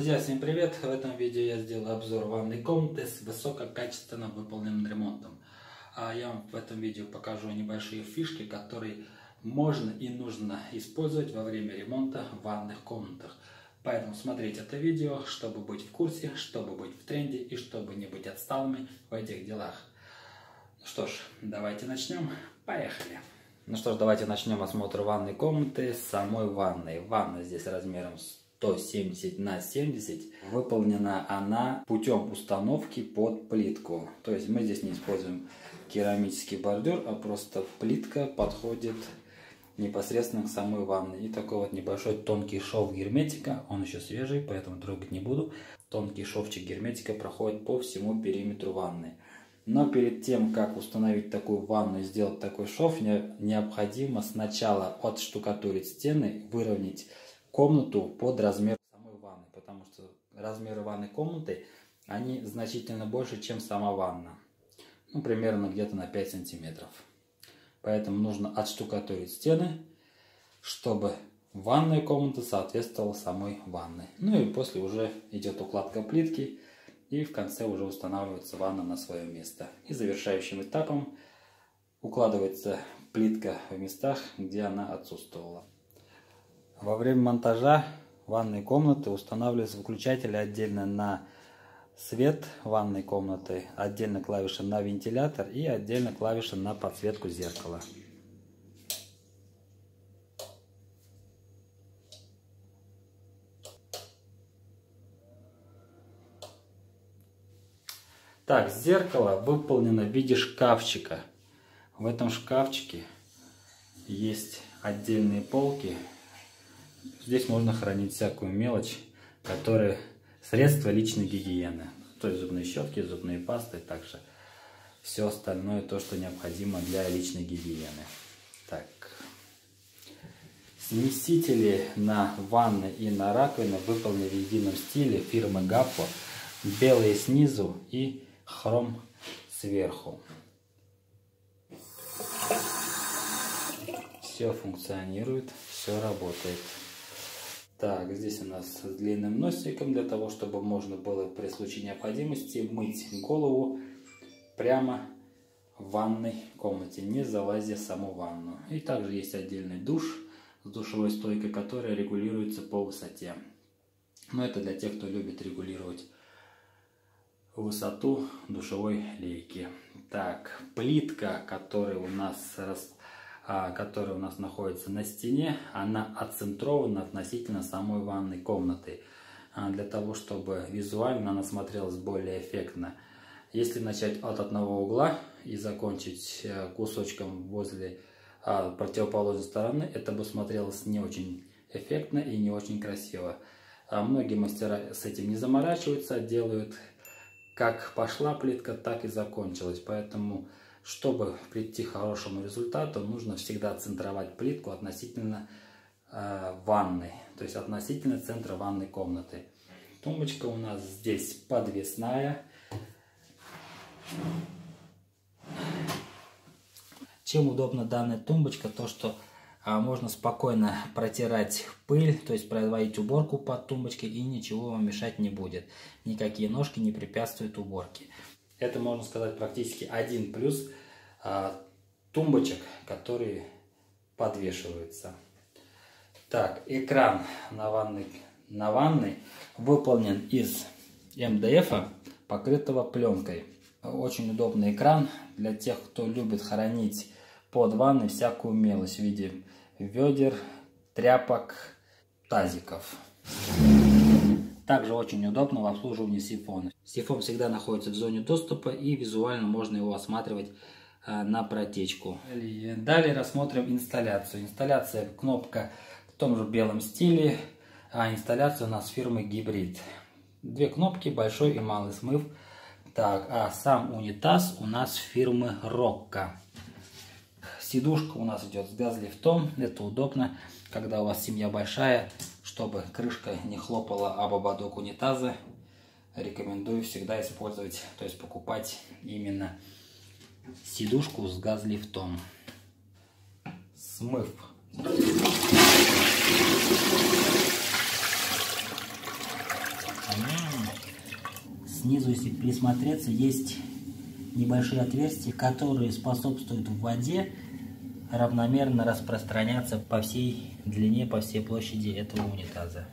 Друзья, всем привет! В этом видео я сделал обзор ванной комнаты с высококачественно выполненным ремонтом. Я вам в этом видео покажу небольшие фишки, которые можно и нужно использовать во время ремонта в ванных комнатах. Поэтому смотрите это видео, чтобы быть в курсе, чтобы быть в тренде и чтобы не быть отсталыми в этих делах. Ну что ж, давайте начнем. Поехали! Ну что ж, давайте начнем осмотр ванной комнаты с самой ванной. Ванна здесь размером 170 на 70. Выполнена она путем установки под плитку. То есть мы здесь не используем керамический бордюр, а просто плитка подходит непосредственно к самой ванной. И такой вот небольшой тонкий шов герметика. Он еще свежий, поэтому трогать не буду. Тонкий шовчик герметика проходит по всему периметру ванны. Но перед тем, как установить такую ванну и сделать такой шов, необходимо сначала отштукатурить стены, выровнять комнату под размер самой ванны, потому что размеры ванной комнаты, они значительно больше, чем сама ванна. Ну, примерно где-то на 5 сантиметров. Поэтому нужно отштукатурить стены, чтобы ванная комната соответствовала самой ванной. Ну и после уже идет укладка плитки, и в конце уже устанавливается ванна на свое место. И завершающим этапом укладывается плитка в местах, где она отсутствовала. Во время монтажа ванной комнаты устанавливаются выключатели отдельно на свет ванной комнаты, отдельно клавиша на вентилятор и отдельно клавиша на подсветку зеркала. Так, зеркало выполнено в виде шкафчика. В этом шкафчике есть отдельные полки. Здесь можно хранить всякую мелочь, которые средства личной гигиены. То есть зубные щетки, зубные пасты, также все остальное, то, что необходимо для личной гигиены. Так. Смесители на ванны и на раковины выполнены в едином стиле фирмы Гаппо. Белые снизу и хром сверху. Все функционирует, все работает. Так, здесь у нас с длинным носиком, для того, чтобы можно было при случае необходимости мыть голову прямо в ванной комнате, не залазя в саму ванну. И также есть отдельный душ с душевой стойкой, которая регулируется по высоте. Но это для тех, кто любит регулировать высоту душевой лейки. Так, плитка, которая у нас находится на стене, она отцентрована относительно самой ванной комнаты, для того, чтобы визуально она смотрелась более эффектно. Если начать от одного угла и закончить кусочком возле противоположной стороны, это бы смотрелось не очень эффектно и не очень красиво. Многие мастера с этим не заморачиваются, делают как пошла плитка, так и закончилась. Поэтому, чтобы прийти к хорошему результату, нужно всегда центровать плитку относительно ванны, то есть относительно центра ванной комнаты. Тумбочка у нас здесь подвесная. Чем удобна данная тумбочка, то что можно спокойно протирать пыль, то есть производить уборку под тумбочкой, и ничего вам мешать не будет. Никакие ножки не препятствуют уборке. Это, можно сказать, практически один плюс тумбочек, которые подвешиваются. Так, экран на ванной выполнен из МДФ, покрытого пленкой. Очень удобный экран для тех, кто любит хранить под ванной всякую мелочь в виде ведер, тряпок, тазиков. Также очень удобно в обслуживании сифона. Сифон всегда находится в зоне доступа, и визуально можно его осматривать на протечку. Далее рассмотрим инсталляцию. Инсталляция, кнопка в том же белом стиле, а инсталляция у нас фирмы Гибрид. Две кнопки, большой и малый смыв. Так, а сам унитаз у нас фирмы Рокко. Сидушка у нас идет с газлифтом. Это удобно, когда у вас семья большая, чтобы крышка не хлопала об ободок унитаза. Рекомендую всегда использовать, то есть покупать именно сидушку с газлифтом. Смыв. снизу, если присмотреться, есть небольшие отверстия, которые способствуют в воде равномерно распространяться по всей длине, по всей площади этого унитаза.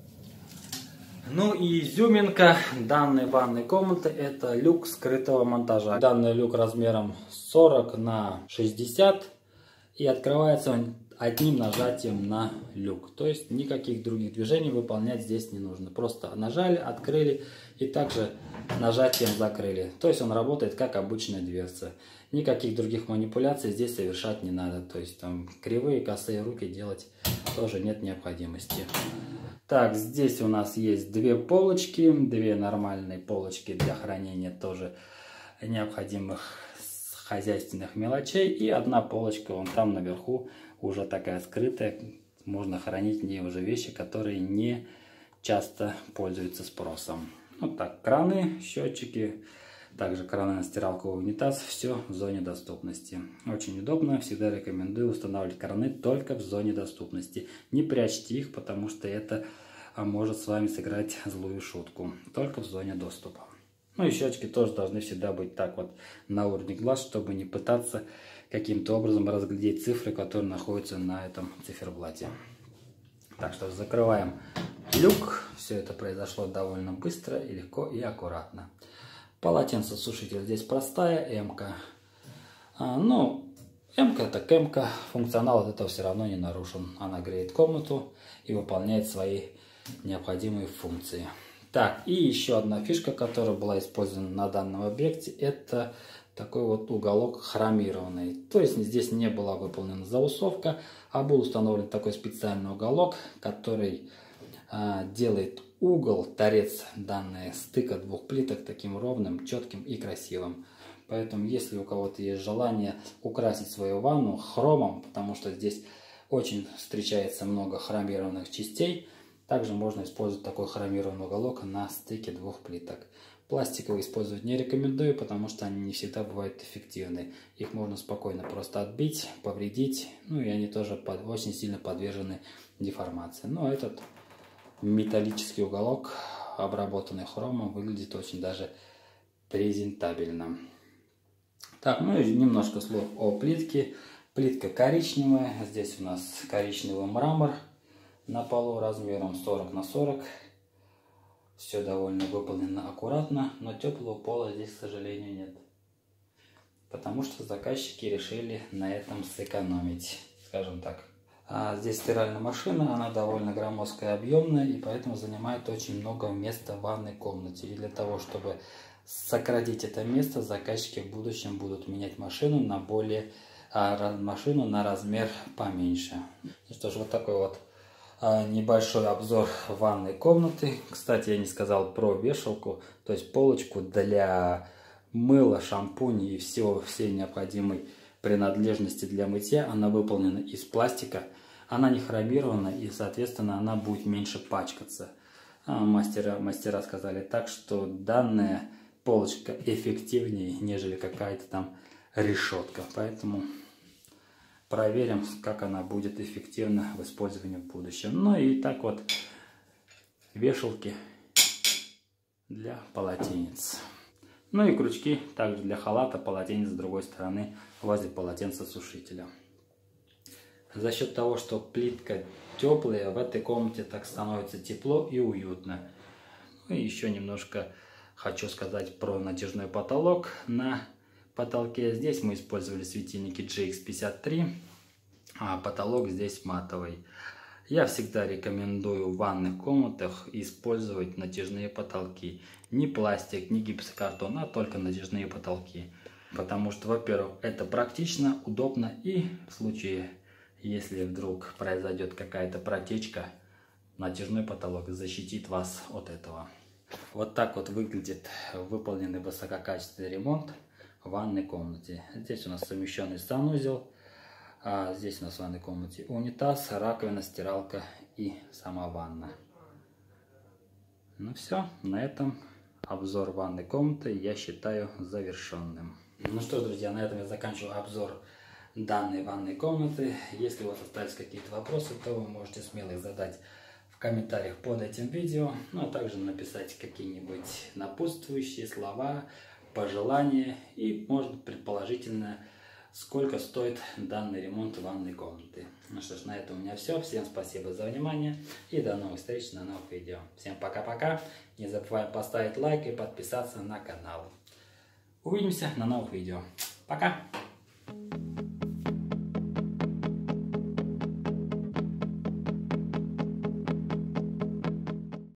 Ну и изюминка данной ванной комнаты — это люк скрытого монтажа. Данный люк размером 40 на 60 и открывается он одним нажатием на люк. То есть никаких других движений выполнять здесь не нужно. Просто нажали, открыли и также нажатием закрыли. То есть он работает как обычная дверца. Никаких других манипуляций здесь совершать не надо. То есть там кривые, косые руки делать тоже нет необходимости. Так, здесь у нас есть две полочки, две нормальные полочки для хранения тоже необходимых хозяйственных мелочей. И одна полочка вон там наверху уже такая скрытая. Можно хранить в ней уже вещи, которые не часто пользуются спросом. Вот так, краны, счетчики, также краны на стиралку, унитаз, все в зоне доступности. Очень удобно, всегда рекомендую устанавливать краны только в зоне доступности. Не прячьте их, потому что это может с вами сыграть злую шутку. Только в зоне доступа. Ну и счетчики тоже должны всегда быть так вот на уровне глаз, чтобы не пытаться каким-то образом разглядеть цифры, которые находятся на этом циферблате. Так что закрываем люк. Все это произошло довольно быстро и легко и аккуратно. Полотенцесушитель здесь простая, М-ка. Ну, М-ка это М-ка. Функционал от этого все равно не нарушен. Она греет комнату и выполняет свои необходимые функции. Так, и еще одна фишка, которая была использована на данном объекте, это такой вот уголок хромированный. То есть здесь не была выполнена заусовка, а был установлен такой специальный уголок, который делает угол, торец данного стыка двух плиток таким ровным, четким и красивым. Поэтому, если у кого-то есть желание украсить свою ванну хромом, потому что здесь очень встречается много хромированных частей, также можно использовать такой хромированный уголок на стыке двух плиток. Пластиковые использовать не рекомендую, потому что они не всегда бывают эффективны. Их можно спокойно просто отбить, повредить, ну и они тоже очень сильно подвержены деформации. Но этот металлический уголок, обработанный хромом, выглядит очень даже презентабельно. Так, ну и немножко слов о плитке. Плитка коричневая, здесь у нас коричневый мрамор на полу размером 40 на 40. Все довольно выполнено аккуратно, но теплого пола здесь, к сожалению, нет. Потому что заказчики решили на этом сэкономить, скажем так. А здесь стиральная машина, она довольно громоздкая, объемная, и поэтому занимает очень много места в ванной комнате. И для того, чтобы сократить это место, заказчики в будущем будут менять машину на машину на размер поменьше. Ну что ж, вот такой вот небольшой обзор ванной комнаты. Кстати, я не сказал про вешалку, то есть полочку для мыла, шампуня и всей необходимой принадлежности для мытья. Она выполнена из пластика, она не хромирована и, соответственно, она будет меньше пачкаться. Мастера сказали так, что данная полочка эффективнее, нежели какая-то там решетка. Поэтому проверим, как она будет эффективна в использовании в будущем. Ну и так вот вешалки для полотенец. Ну и крючки также для халата, полотенец с другой стороны возле полотенцесушителя. За счет того, что плитка теплая, в этой комнате так становится тепло и уютно. Ну и еще немножко хочу сказать про натяжной потолок. На потолке здесь мы использовали светильники GX53, а потолок здесь матовый. Я всегда рекомендую в ванных комнатах использовать натяжные потолки. Не пластик, не гипсокартон, а только натяжные потолки. Потому что, во-первых, это практично, удобно, и в случае, если вдруг произойдет какая-то протечка, натяжной потолок защитит вас от этого. Вот так вот выглядит выполненный высококачественный ремонт в ванной комнате. Здесь у нас совмещенный санузел. А здесь у нас в ванной комнате унитаз, раковина, стиралка и сама ванна. Ну все, на этом обзор ванной комнаты я считаю завершенным. Ну что, друзья, на этом я заканчиваю обзор данной ванной комнаты. Если у вас остались какие-то вопросы, то вы можете смело их задать в в комментариях под этим видео, ну а также написать какие-нибудь напутствующие слова, пожелания и, может, предположительно, сколько стоит данный ремонт ванной комнаты. Ну что ж, на этом у меня все. Всем спасибо за внимание и до новых встреч на новых видео. Всем пока-пока. Не забываем поставить лайк и подписаться на канал. Увидимся на новых видео. Пока!